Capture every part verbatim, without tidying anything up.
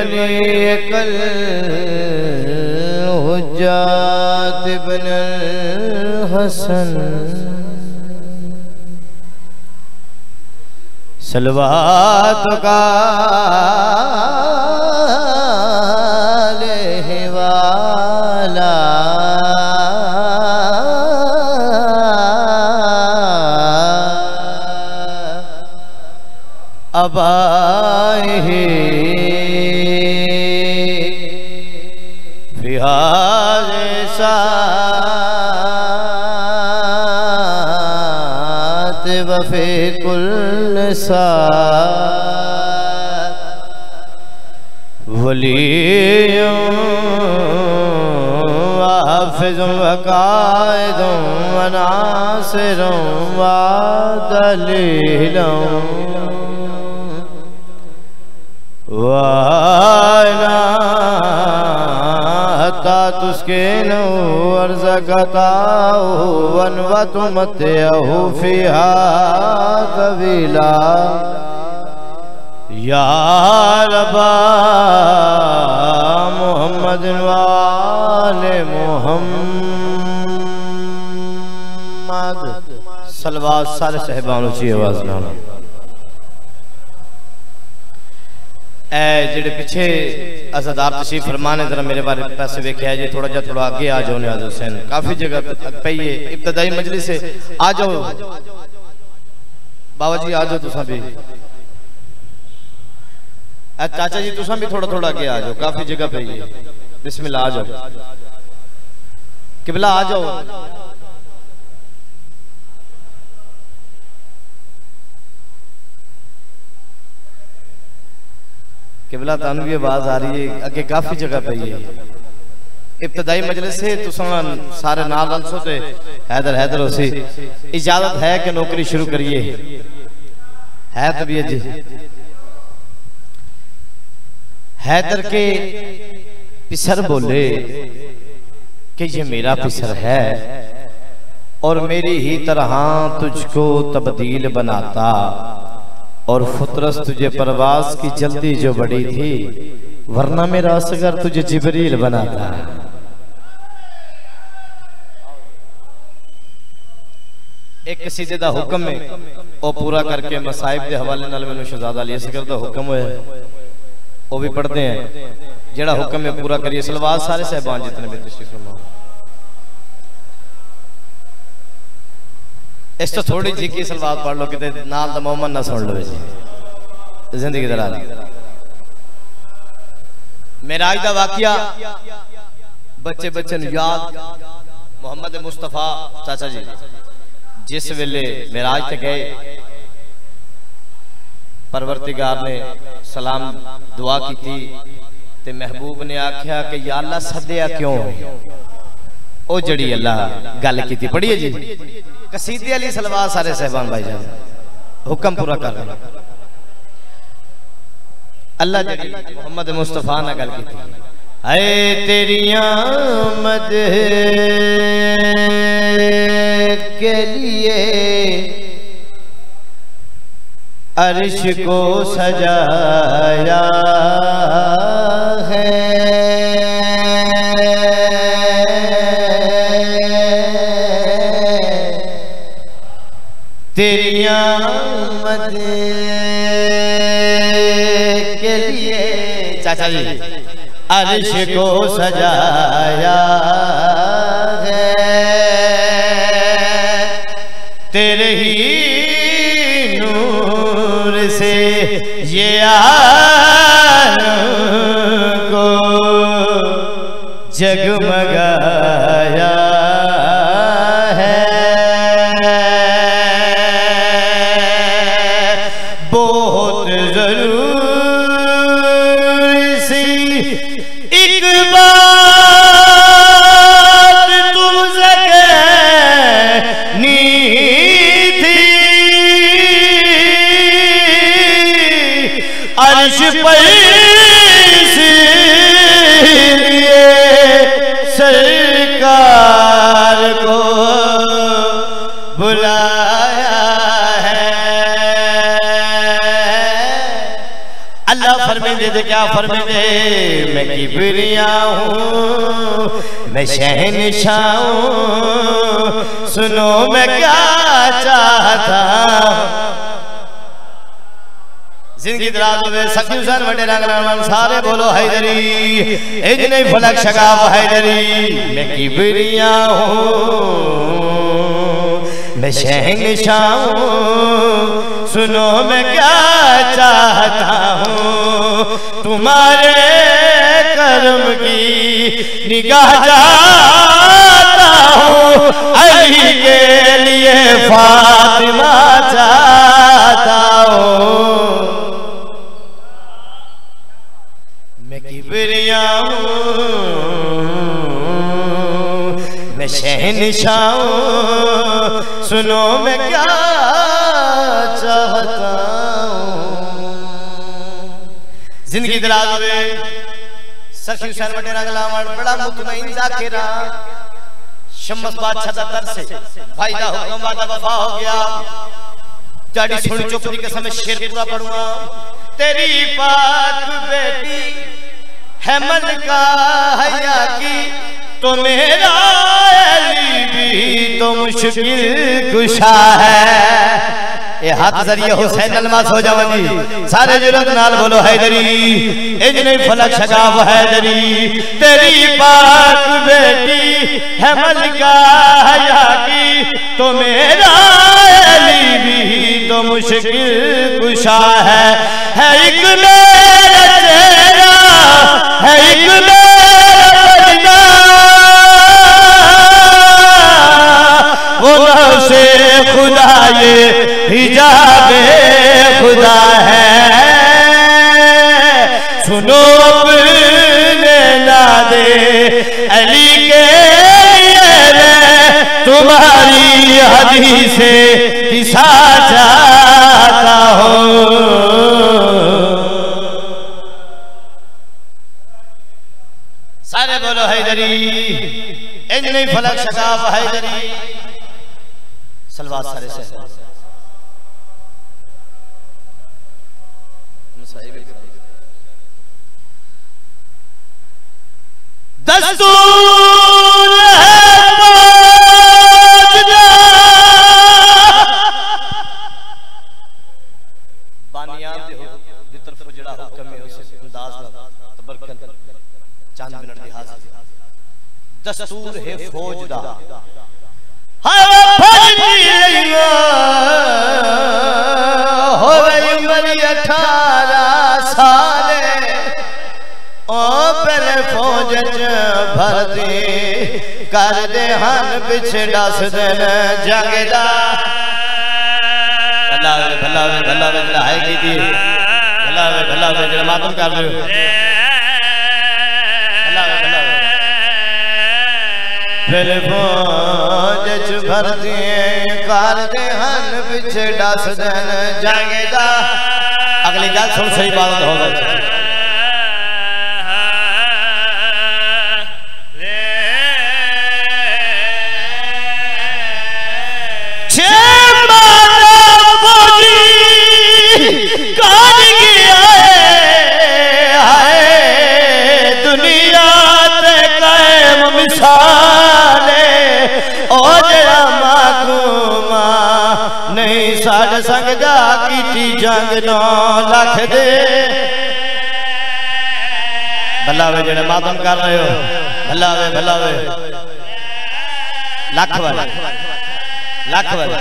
वली कल हुज्जत इब्न हसन सलवात का वाला अब आए फिहाज सात वफे कुल सात वलियों हाफिज़ुं व काइदुं व नासिरुं व दलीलुं वाना हत्ता तुस्किनु अर्ज़क़ताहु वन व तुमत्तिअहु फ़ीहा तवीला या रब्बा मुहम्मद व आले मुहम्मद सलवात सारे साहिबान ऊंची आवाज नाल जेड़े पिछे अज़ादार तशरीफ फरमाने जरा मेरे बारे पैसे वेख्या जी थोड़ा जा थोड़ा आगे आ जाओ नियाज़ हुसैन काफी जगह पई है इब्तदाई मजलिस से आ जाओ बाबा जी आ जाओ तुसा भी चाचा जी तुसा भी थोड़ा थोड़ा आगे आ जाओ काफी जगह पई है बिस्मिल्लाह आ जाओ किबला आ जाओ किबला तानू भी आवाज आ रही है अगे काफी जगह पई है इब्तदाई मजलिस से तुसा सारे नाल अलसो ते हैदर हैदर होसी इजाजत है कि नौकरी शुरू करिए है तबीयत जी हैदर के पिसर बोले कि ये मेरा पिसर है और मेरी ही तरह तुझको तब्दील बनाता और फुतरस तुझे परवाज की जल्दी जो बड़ी थी वरना मेरा असगर तुझे जिबरील बनाता। एक कसीदे दा हुक्म है वो पूरा करके मसाइब के हवाले नाल मैनू शहजादा अली असगर दा हुक्म होया वो भी पढ़ते हैं जेड़ा हुक्म है पूरा करिए सलवात सारे साहिबान जितने भी तशरीफ फरमा इस तो थोड़ी जी की सलवात पढ़ लो किते नाल दा मोहम्मद ना सुन लो जी जिंदगी दरा मेराज दा वाकया बच्चे बच्चे नु याद मोहम्मद मुस्तफा चाचा जी जिस वेले मेराज ते गए परवरदिगार ने सलाम दुआ की थी ते महबूब ने आख्या कि या अल्लाह सदया क्यों ओ जड़ी अल्लाह गल की थी पढ़िए जी कसीदे अली सलवात सारे साहिबान भाईजान हुक्म पूरा कर रहे अल्लाह जड़ी मोहम्मद मुस्तफा ने गल की थी ऐ तेरी आमद के लिए अर्श को सजाया है तेरी आमद के लिए चाचा जी अर्श को सजाया है तेरे ही नूर से ये आलम को जगमगाया है बहुत जरूरी सी एक बात तुमसे कहनी थी अर्श पर इसलिए सर फरमेंदे थे क्या फरमेंदे मैं किबरिया हूँ मैं शहनशाह हूँ सुनो मैं क्या चाहता जिंदगी दराज होवे सखी हुसैन वडे रंग सारे बोलो हैदरी इजने फलक शगाव हैदरी मैं किबरिया हूँ मैं शहनशाह हूँ सुनो मैं क्या चाहता हूँ तुम्हारे कर्म की निगाह चाहता हूँ अली के लिए फातिमा चाहता हूँ मैं किबरिया हूँ मैं शहनशाह हूँ सुनो मैं क्या चाहता हूँ जिंदगी दराज होवे सखी हुसैन वडे रंग लावण बड़ा मुतमईन जाकिरा शम्स बादशाह दा दर से भाई दा हुक्म वादा वफा हो गया जाड़ी सुन चुप दी कसम शेर पूरा पढ़ूंगा तेरी पाक बेटी है मलका हया की तो मेरा अली भी तो मुश्किल कुशा है ये हाथ जरिए हुसैन अलमास हो जावनी सारे जुलत नाल बोलो हैदरी इजने फलक शगाव हैदरी तेरी पाक बेटी है मलका हया की तो मेरा अली भी तो मुश्किल कुशा है है एक मेरा चेहरा है एक मेरा बजना वो नौसे खुदा ये हिजाबे खुदा है सुनो अपने नादे अली के लिए तुम्हारी हदीसे किसा चाहता हो सारे बोलो हैदरी इजने फलक शगाव हैदरी सलवात सारे से दस्तूर बानियां दे हो दी तरफ जड़ा हुक्म है उसे अंदाज दा तबरकन चांद मिनट दी हाजिर दस्तूर है फौज दा हाय फौज लियो हो गई उम्र अठारह साल ओ पहले फौज च भर्ती कर दे हन पिछे दस दिन जंगदा भला वे भला वे भला वे लहाई की दी भला वे भला वे जरा मातम कर रहे हो भला वे भला वे पहले फौज च भर्ती कर दे हन पिछे दस दिन जंगदा अगली गल सुन सही बात हो गई साढ़े संगदा की जंग नौ लख दे भला वे जेड़े मातम कर रहे हो भला वे भला वे लख वाले लख वाले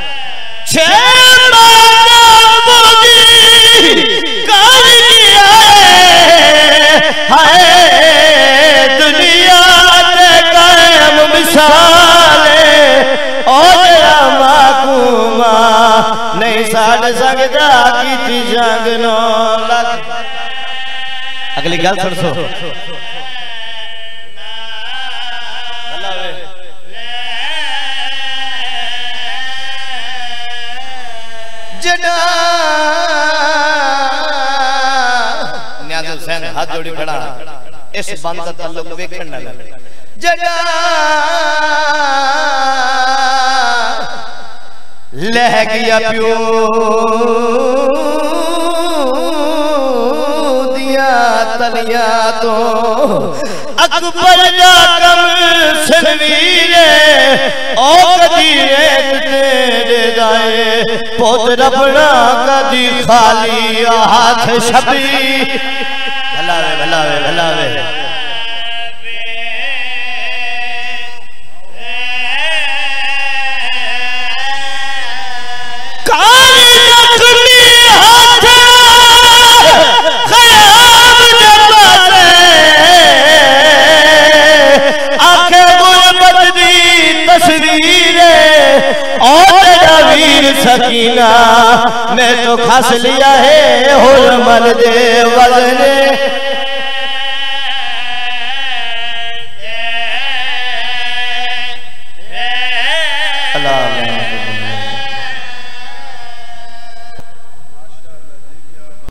हाय दुनिया ते कायम मिसाले नहीं साढ़े संगदा की जंग नौ लख अगली गल सुन सो जड़ा न्याज हुसैन हाथ जोड़ी खड़ा इस बंद का ताल्लुक वेखण ना लगे जड़ा लह गया प्यो दिया तो अकबर दा कम सनवीरे ओ कदीरे तेरे दाए पुत्र अपना कदी खाली हाथ छबी भलावे भलावे भलावे सकीना मैं तो खस लिया है हुरमल दे वजने अल्लाह